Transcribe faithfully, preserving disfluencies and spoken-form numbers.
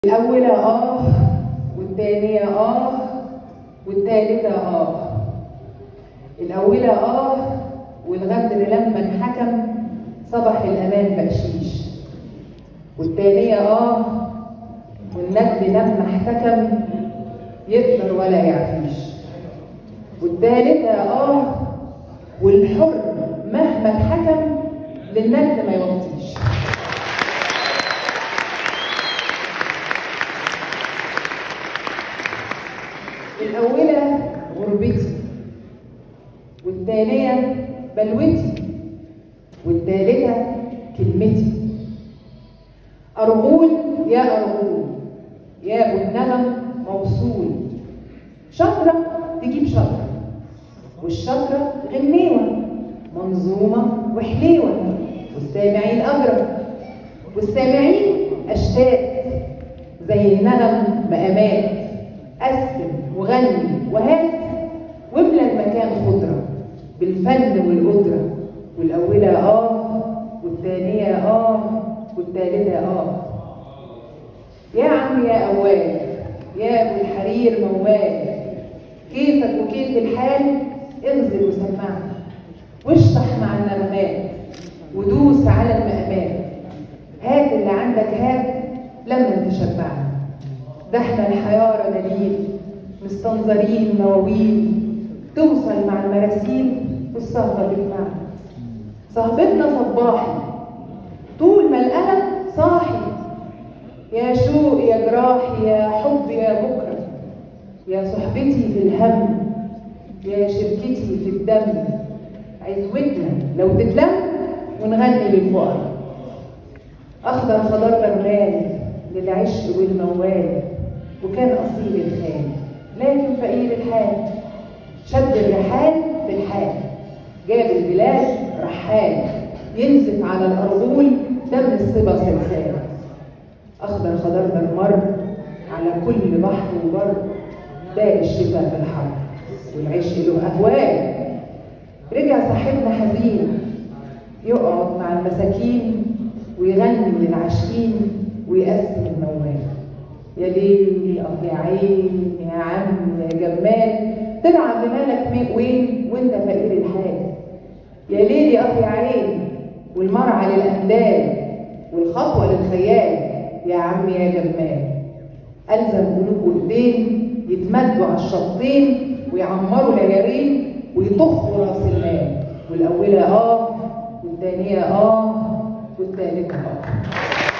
الأولى آه والتانية آه والتالتة آه. الأولى آه والغدر لما انحكم صبح الأمان بقشيش. والتانية آه والندب لما احتكم يقدر ولا يعفيش. والتالتة آه والحر مهما اتحكم للند ما يوطيش. الأولى غربتي، والتانية بلوتي، والتالتة كلمتي. أرغول يا أرغول يا أبو النغم موصول، شطرة تجيب شطرة، والشطرة غنيوة منظومة وحليوة، والسامعين أجرب والسامعين أشتات زي النغم مقامات. قسم وغني وهات واملى المكان خضرة بالفن والقدرة. والأولى آه والتانية آه والتالتة آه. يا عم يا أواب يا أبو الحرير موال، كيفك وكيف الحال اغزل وسمعني واشطح مع النغمات ودوس على المقامات. هات اللي عندك هات لما تشبعني، ده احنا الحيارة دليل مستنظرين مواويل توصل مع المراسيل والصهبة بالمعنى. صهبتنا صباحي طول ما القلم صاحي، يا شوق يا جراح يا حب يا بكرة، يا صحبتي في الهم يا شركتي في الدم. عزوتنا لو تتلم ونغني للفقراء. أخضر خضار برمان للعشق والموال، وكان أصيل الخال لكن فقير الحال. شد الرحال في الحال جاب البلاد رحال، ينزف على الأرغول دم الصبا سلسال. أخضر خضار درمر على كل بحر وبر، داق الشتاء في الحر والعشق له أهوال. رجع صاحبنا حزين يقعد مع المساكين ويغني للعاشقين ويقسم الموال. يا ليل اه يا عين يا عم يا جمال، تلعب بمالك وين وانت فقير الحال. يا ليل اه يا عين والمرعى للاندال والخطوه للخيال. يا عم يا جمال ألزم قلوب وايدين يتمدوا على الشطين ويعمروا ليالين ويطخوا راس المال. والأولى آه والتانية آه والتالتة آه.